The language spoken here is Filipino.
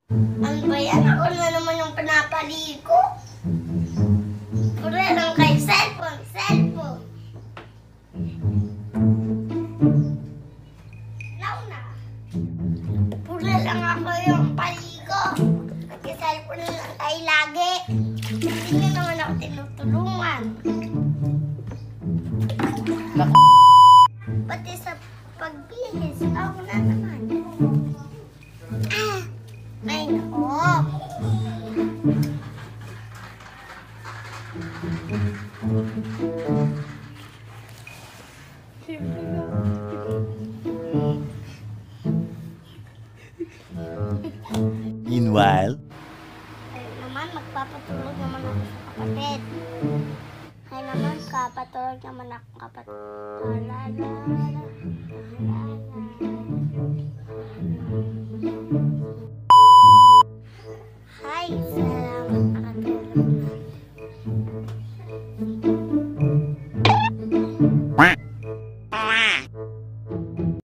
Ano ba yan? Ako na naman yung pinapaligo. Pura lang kay cellphone. Nauna. Pura lang ako yung paligo. Nag-cellphone lang tayo lagi. Hindi nyo naman ako tinutulungan. Pati sa pagbihis, ako na naman. Ay, nako. Meanwhile, Ay naman, magpapatulog naman ako sa kapatid. Ay naman, kapatulog naman ako kapatid. La la la la la la.